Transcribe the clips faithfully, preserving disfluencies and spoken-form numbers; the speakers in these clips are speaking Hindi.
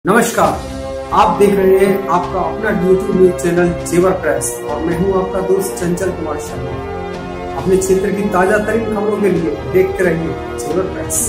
नमस्कार, आप देख रहे हैं आपका अपना YouTube news channel Jewar press और मैं हूं आपका दोस्त चंचल कुमार शर्मा। अपने क्षेत्र की ताजा तरीन खबरों के लिए देखते रहिए जेवर प्रेस।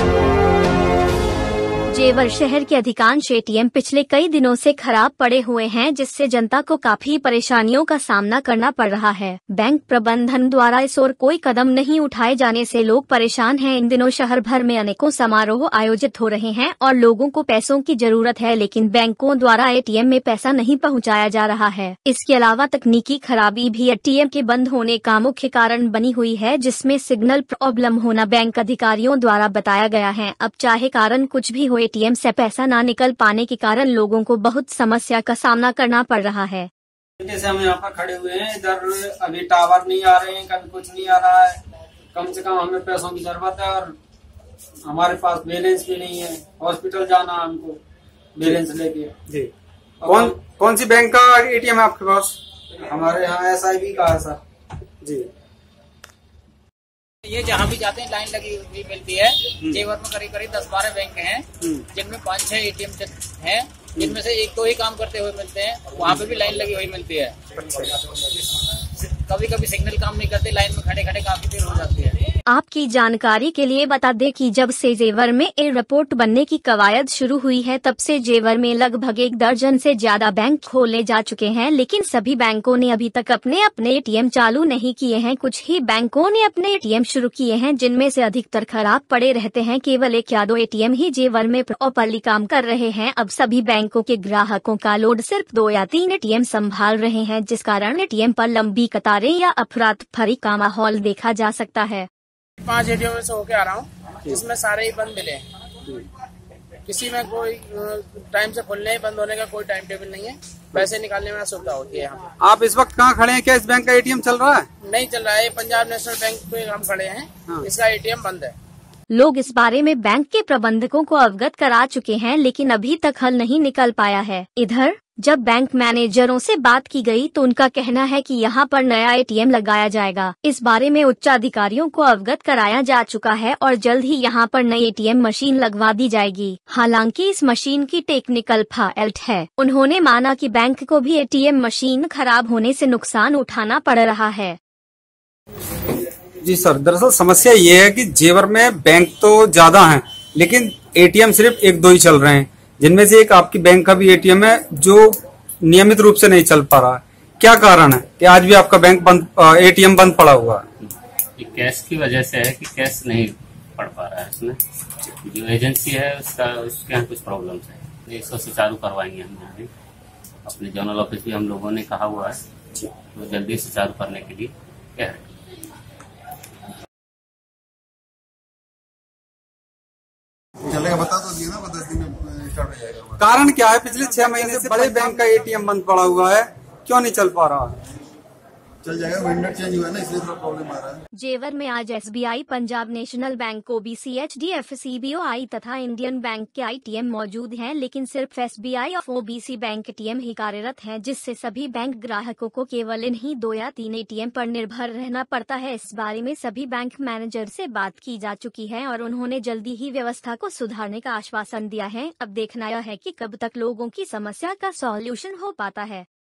जेवर शहर के अधिकांश एटीएम पिछले कई दिनों से खराब पड़े हुए हैं, जिससे जनता को काफी परेशानियों का सामना करना पड़ रहा है। बैंक प्रबंधन द्वारा इस ओर कोई कदम नहीं उठाए जाने से लोग परेशान हैं। इन दिनों शहर भर में अनेकों समारोह आयोजित हो रहे हैं और लोगों को पैसों की जरूरत है, लेकिन बैंकों द्वारा एटीएम में पैसा नहीं पहुँचाया जा रहा है। इसके अलावा तकनीकी खराबी भी एटीएम के बंद होने का मुख्य कारण बनी हुई है, जिसमें सिग्नल प्रॉब्लम होना बैंक अधिकारियों द्वारा बताया गया है। अब चाहे कारण कुछ भी हो, एटीएम से पैसा ना निकल पाने के कारण लोगों को बहुत समस्या का सामना करना पड़ रहा है। जैसे हम यहाँ पर खड़े हुए हैं, इधर अभी टावर नहीं आ रहे हैं, कभी कुछ नहीं आ रहा है। कम से कम हमें पैसों की जरूरत है और हमारे पास बैलेंस भी नहीं है। हॉस्पिटल जाना है हमको बैलेंस लेके। जी, कौन कौन सी बैंक का एटीएम है आपके पास? हमारे यहाँ एस आई बी का है सर। जी, ये जहाँ भी जाते हैं लाइन लगी हुई मिलती है। जेवर में करीब करीब दस बारह बैंक हैं, जिनमें पाँच छह एटीएम हैं, जिनमें से एक दो ही काम करते हुए मिलते हैं। वहाँ पे भी लाइन लगी हुई मिलती है। कभी कभी सिग्नल काम नहीं करते, लाइन में खड़े खड़े काफी देर हो जाती है। आपकी जानकारी के लिए बता दें कि जब से जेवर में एयरपोर्ट बनने की कवायद शुरू हुई है, तब से जेवर में लगभग एक दर्जन से ज्यादा बैंक खोले जा चुके हैं, लेकिन सभी बैंकों ने अभी तक अपने अपने एटीएम चालू नहीं किए हैं। कुछ ही बैंकों ने अपने एटीएम शुरू किए हैं, जिनमें से अधिकतर खराब पड़े रहते हैं। केवल एक या दो एटीएम ही जेवर में प्रॉपरली काम कर रहे हैं। अब सभी बैंकों के ग्राहकों का लोड सिर्फ दो या तीन एटीएम संभाल रहे हैं, जिस कारण एटीएम पर लंबी कतारें या अफरा तफरी का माहौल देखा जा सकता है। पांच एटीएम में से होके आ रहा हूँ, जिसमें सारे ही बंद मिले। किसी में कोई टाइम से खुलने बंद होने का कोई टाइम टेबल नहीं है। पैसे निकालने में असुविधा होती है। यहाँ आप इस वक्त कहाँ खड़े हैं? क्या इस बैंक का एटीएम चल रहा है? नहीं चल रहा है। पंजाब नेशनल बैंक पे हम खड़े हैं। हाँ। इसका एटीएम बंद है। लोग इस बारे में बैंक के प्रबंधकों को अवगत करा चुके हैं, लेकिन अभी तक हल नहीं निकल पाया है। इधर जब बैंक मैनेजरों से बात की गई तो उनका कहना है कि यहाँ पर नया एटीएम लगाया जाएगा। इस बारे में उच्च अधिकारियों को अवगत कराया जा चुका है और जल्द ही यहाँ पर नई एटीएम मशीन लगवा दी जाएगी। हालांकि इस मशीन की टेक्निकल फॉल्ट है। उन्होंने माना कि बैंक को भी एटीएम मशीन खराब होने से नुकसान उठाना पड़ रहा है। जी सर, दरअसल समस्या ये है कि जेवर में बैंक तो ज्यादा हैं, लेकिन एटीएम सिर्फ एक दो ही चल रहे हैं, जिनमें से एक आपकी बैंक का भी एटीएम है जो नियमित रूप से नहीं चल पा रहा है। क्या कारण है कि आज भी आपका बैंक बंद, एटीएम बंद पड़ा हुआ है? कैश की वजह से है कि कैश नहीं पड़ पा रहा है। इसमें जो एजेंसी है उसका उसके यहाँ कुछ प्रॉब्लम्स है। इसको सुचारू करवाएंगे हम यहाँ भी। अपने जोनल ऑफिस भी हम लोगों ने कहा हुआ है, तो जल्दी सुचारू करने के लिए कह रहे हैं। चलेगा, बता तो दिए ना, दस दिन में स्टार्ट हो जाएगा। कारण क्या है? पिछले छह महीने से बड़े बैंक का एटीएम बंद पड़ा हुआ है, क्यों नहीं चल पा रहा है? चल जाएगा, वेंडर चेंज हुआ है ना, इसलिए थोड़ा प्रॉब्लम आ रहा है। जेवर में आज SBI, Punjab National Bank, OBC, HDFC, CBOI तथा इंडियन बैंक के एटीएम मौजूद हैं, लेकिन सिर्फ एसबीआई और ओबीसी बैंक एटीएम ही कार्यरत हैं, जिससे सभी बैंक ग्राहकों को केवल इन्हीं दो या तीन एटीएम पर निर्भर रहना पड़ता है। इस बारे में सभी बैंक मैनेजर से बात की जा चुकी है और उन्होंने जल्दी ही व्यवस्था को सुधारने का आश्वासन दिया है। अब देखना यह है कि कब तक लोगों की समस्या का सॉल्यूशन हो पाता है।